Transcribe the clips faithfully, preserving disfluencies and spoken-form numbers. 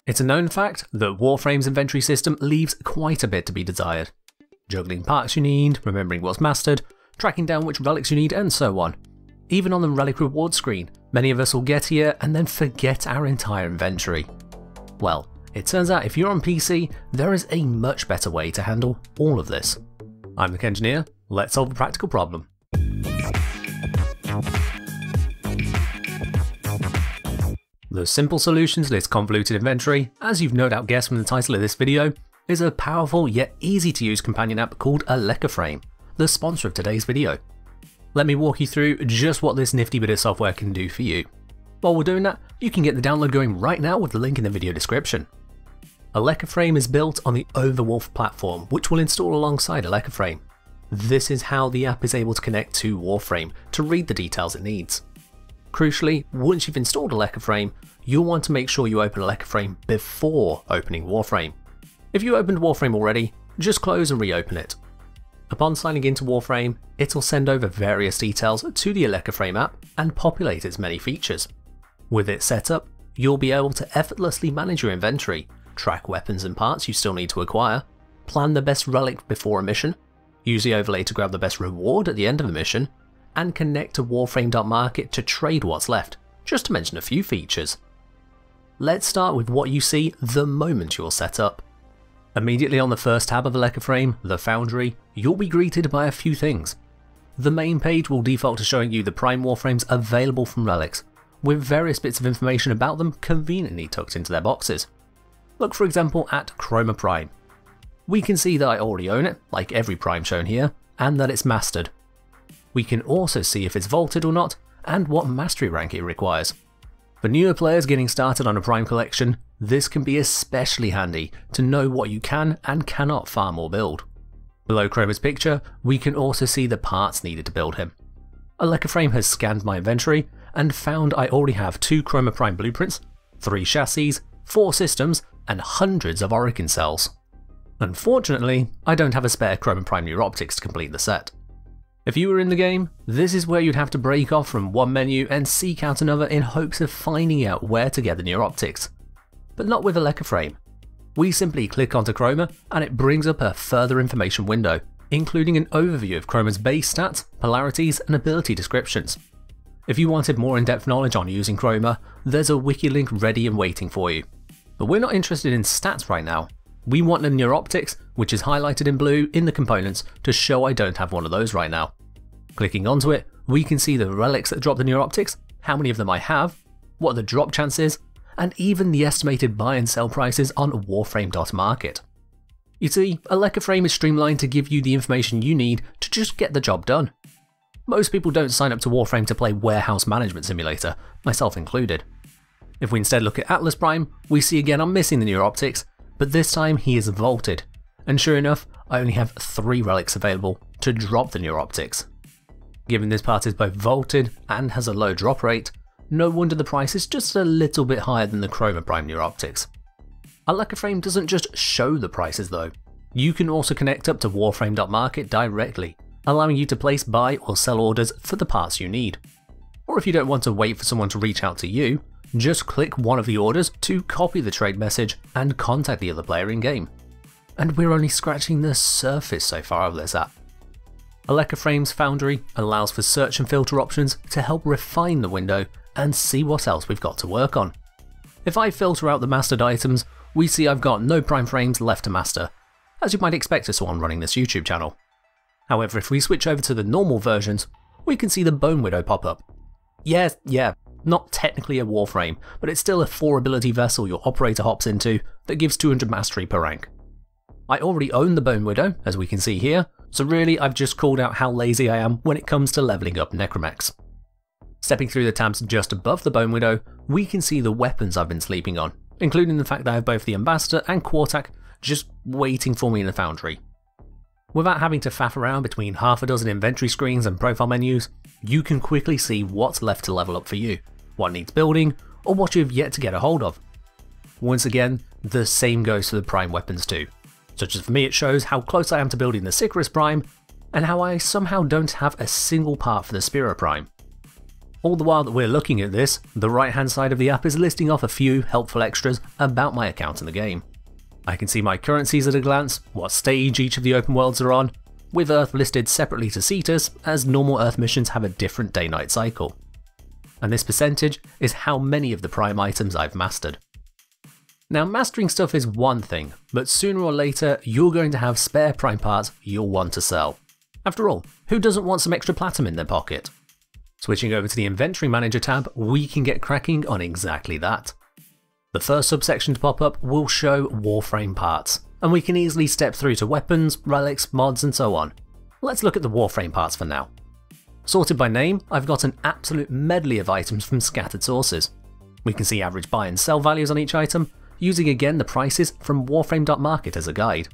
It's a known fact that Warframe's inventory system leaves quite a bit to be desired. Juggling parts you need, remembering what's mastered, tracking down which relics you need, and so on. Even on the relic reward screen, many of us will get here and then forget our entire inventory. Well, it turns out if you're on P C, there is a much better way to handle all of this. I'm the Engineer, let's solve the practical problem. The simple solution to this convoluted inventory, as you've no doubt guessed from the title of this video, is a powerful yet easy to use companion app called AlecaFrame, the sponsor of today's video. Let me walk you through just what this nifty bit of software can do for you. While we're doing that, you can get the download going right now with the link in the video description. AlecaFrame is built on the Overwolf platform, which will install alongside AlecaFrame. This is how the app is able to connect to Warframe to read the details it needs. Crucially, once you've installed AlecaFrame, you'll want to make sure you open AlecaFrame before opening Warframe. If you opened Warframe already, just close and reopen it. Upon signing into Warframe, it'll send over various details to the AlecaFrame app and populate its many features. With it set up, you'll be able to effortlessly manage your inventory, track weapons and parts you still need to acquire, plan the best relic before a mission, use the overlay to grab the best reward at the end of a mission, and connect to Warframe.market to trade what's left, just to mention a few features. Let's start with what you see the moment you're set up. Immediately on the first tab of AlecaFrame, the Foundry, you'll be greeted by a few things. The main page will default to showing you the Prime Warframes available from relics, with various bits of information about them conveniently tucked into their boxes. Look for example at Chroma Prime. We can see that I already own it, like every Prime shown here, and that it's mastered. We can also see if it's vaulted or not, and what mastery rank it requires. For newer players getting started on a Prime collection, this can be especially handy to know what you can and cannot farm or build. Below Chroma's picture, we can also see the parts needed to build him. AlecaFrame has scanned my inventory and found I already have two Chroma Prime blueprints, three chassis, four systems, and hundreds of Orokin cells. Unfortunately, I don't have a spare Chroma Prime Neuroptics to complete the set. If you were in the game, this is where you'd have to break off from one menu and seek out another in hopes of finding out where to get the Neuroptics. But not with AlecaFrame. We simply click onto Chroma and it brings up a further information window, including an overview of Chroma's base stats, polarities, and ability descriptions. If you wanted more in-depth knowledge on using Chroma, there's a wiki link ready and waiting for you. But we're not interested in stats right now. We want the Neuroptics, which is highlighted in blue in the components to show I don't have one of those right now. Clicking onto it, we can see the relics that drop the Neuroptics, how many of them I have, what the drop chance is, and even the estimated buy and sell prices on Warframe.market. You see, AlecaFrame is streamlined to give you the information you need to just get the job done. Most people don't sign up to Warframe to play Warehouse Management Simulator, myself included. If we instead look at Atlas Prime, we see again I'm missing the Neuroptics, but this time he is vaulted, and sure enough, I only have three relics available to drop the Neuroptics. Given this part is both vaulted and has a low drop rate, no wonder the price is just a little bit higher than the Chroma Prime Neuroptics. AlecaFrame doesn't just show the prices though. You can also connect up to Warframe.market directly, allowing you to place buy or sell orders for the parts you need. Or if you don't want to wait for someone to reach out to you, just click one of the orders to copy the trade message and contact the other player in game. And we're only scratching the surface so far of this app. AlecaFrame's Foundry allows for search and filter options to help refine the window and see what else we've got to work on. If I filter out the mastered items, we see I've got no Prime frames left to master, as you might expect as someone running this YouTube channel. However, if we switch over to the normal versions, we can see the Bone Widow pop up. Yeah, yeah, not technically a Warframe, but it's still a four ability vessel your operator hops into that gives two hundred mastery per rank. I already own the Bone Widow, as we can see here, so really I've just called out how lazy I am when it comes to leveling up Necromechs. Stepping through the tabs just above the Bone Widow, we can see the weapons I've been sleeping on, including the fact that I have both the Ambassador and Quartak just waiting for me in the Foundry. Without having to faff around between half a dozen inventory screens and profile menus, you can quickly see what's left to level up for you, what needs building, or what you have yet to get a hold of. Once again, the same goes for the Prime weapons too. Such as for me it shows how close I am to building the Sicarus Prime, and how I somehow don't have a single part for the Spira Prime. All the while that we're looking at this, the right hand side of the app is listing off a few helpful extras about my account in the game. I can see my currencies at a glance, what stage each of the open worlds are on, with Earth listed separately to Cetus, as normal Earth missions have a different day-night cycle. And this percentage is how many of the Prime items I've mastered. Now, mastering stuff is one thing, but sooner or later you're going to have spare Prime parts you'll want to sell. After all, who doesn't want some extra platinum in their pocket? Switching over to the Inventory Manager tab, we can get cracking on exactly that. The first subsection to pop up will show Warframe parts, and we can easily step through to weapons, relics, mods and so on. Let's look at the Warframe parts for now. Sorted by name, I've got an absolute medley of items from scattered sources. We can see average buy and sell values on each item, using again the prices from warframe dot market as a guide.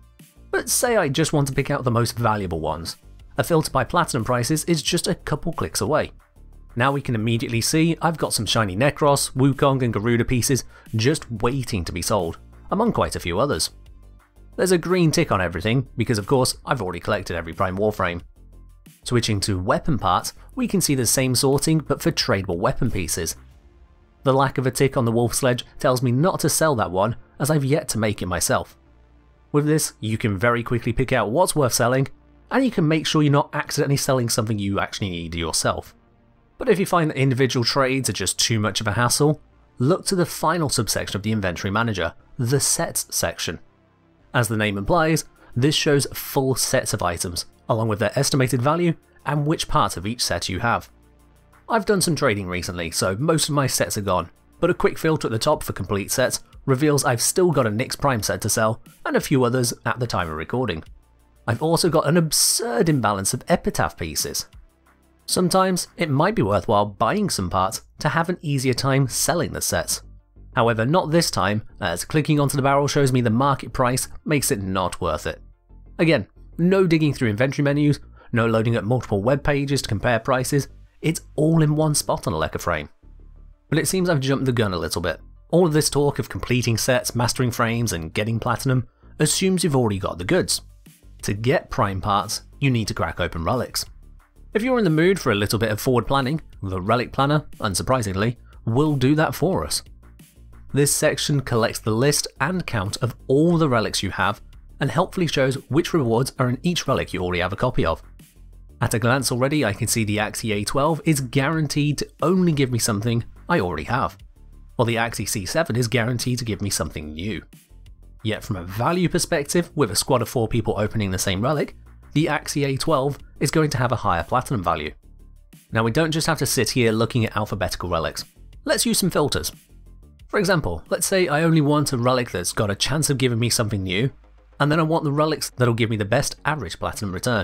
But say I just want to pick out the most valuable ones. A filter by platinum prices is just a couple clicks away. Now we can immediately see I've got some shiny Necros, Wukong and Garuda pieces just waiting to be sold, among quite a few others. There's a green tick on everything because of course I've already collected every Prime Warframe. Switching to weapon parts, we can see the same sorting but for tradable weapon pieces. The lack of a tick on the wolf sledge tells me not to sell that one as I've yet to make it myself. With this, you can very quickly pick out what's worth selling, and you can make sure you're not accidentally selling something you actually need yourself. But if you find that individual trades are just too much of a hassle, look to the final subsection of the Inventory Manager, the Sets section. As the name implies, this shows full sets of items, along with their estimated value and which parts of each set you have. I've done some trading recently, so most of my sets are gone, but a quick filter at the top for complete sets reveals I've still got a Nyx Prime set to sell, and a few others at the time of recording. I've also got an absurd imbalance of Epitaph pieces. Sometimes it might be worthwhile buying some parts to have an easier time selling the sets. However, not this time, as clicking onto the barrel shows me the market price makes it not worth it. Again, no digging through inventory menus, no loading up multiple web pages to compare prices, it's all in one spot on AlecaFrame. But it seems I've jumped the gun a little bit. All of this talk of completing sets, mastering frames and getting platinum assumes you've already got the goods. To get Prime parts, you need to crack open relics. If you're in the mood for a little bit of forward planning, the Relic Planner, unsurprisingly, will do that for us. This section collects the list and count of all the relics you have and helpfully shows which rewards are in each relic you already have a copy of. At a glance already, I can see the Axii A twelve is guaranteed to only give me something I already have, while the Axii C seven is guaranteed to give me something new. Yet from a value perspective, with a squad of four people opening the same relic, the Axii A twelve is going to have a higher platinum value. Now we don't just have to sit here looking at alphabetical relics. Let's use some filters. For example, let's say I only want a relic that's got a chance of giving me something new, and then I want the relics that'll give me the best average platinum return.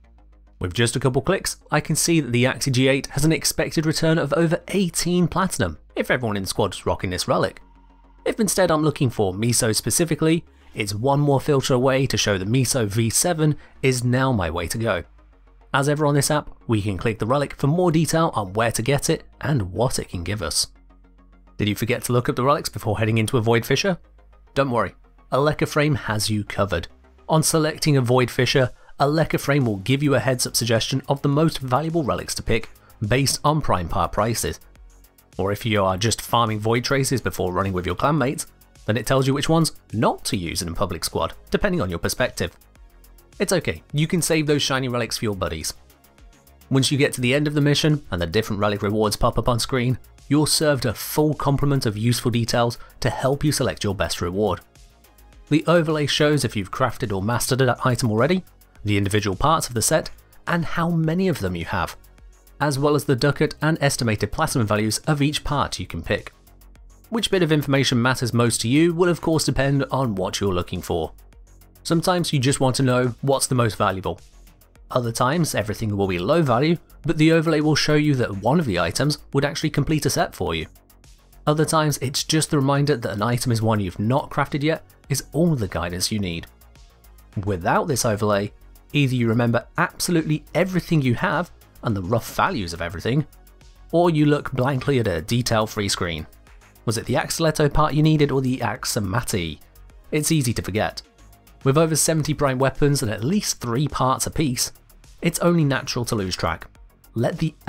With just a couple clicks, I can see that the Axii G eight has an expected return of over eighteen platinum if everyone in the squad is rocking this relic. If instead I'm looking for Miso specifically, it's one more filter away to show the Miso V seven is now my way to go. As ever on this app, we can click the relic for more detail on where to get it and what it can give us. Did you forget to look up the relics before heading into a Void Fissure? Don't worry, AlecaFrame has you covered. On selecting a Void Fissure, AlecaFrame will give you a heads up suggestion of the most valuable relics to pick based on Prime part prices. Or if you are just farming Void Traces before running with your clanmates, then it tells you which ones not to use in a public squad, depending on your perspective. It's okay, you can save those shiny relics for your buddies. Once you get to the end of the mission and the different relic rewards pop up on screen, you're served a full complement of useful details to help you select your best reward. The overlay shows if you've crafted or mastered an item already, the individual parts of the set, and how many of them you have, as well as the ducat and estimated platinum values of each part you can pick. Which bit of information matters most to you will of course depend on what you're looking for. Sometimes you just want to know what's the most valuable. Other times everything will be low value, but the overlay will show you that one of the items would actually complete a set for you. Other times it's just the reminder that an item is one you've not crafted yet is all the guidance you need. Without this overlay, either you remember absolutely everything you have and the rough values of everything, or you look blankly at a detail-free screen. Was it the Axleto part you needed or the Axamati? It's easy to forget. With over seventy prime weapons and at least three parts apiece, it's only natural to lose track. Let the app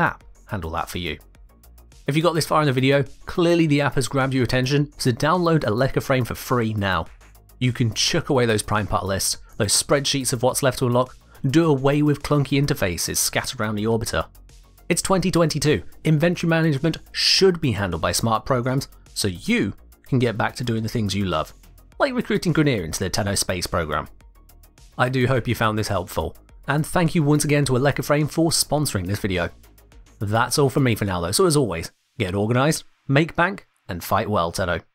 handle that for you. If you got this far in the video, clearly the app has grabbed your attention, so download AlecaFrame for free now. You can chuck away those prime part lists, those spreadsheets of what's left to unlock, do away with clunky interfaces scattered around the orbiter. It's twenty twenty-two, inventory management should be handled by smart programs, so you can get back to doing the things you love, like recruiting Grenier into the Tenno Space program. I do hope you found this helpful, and thank you once again to AlecaFrame for sponsoring this video. That's all from me for now though, so as always, get organised, make bank, and fight well, Tenno.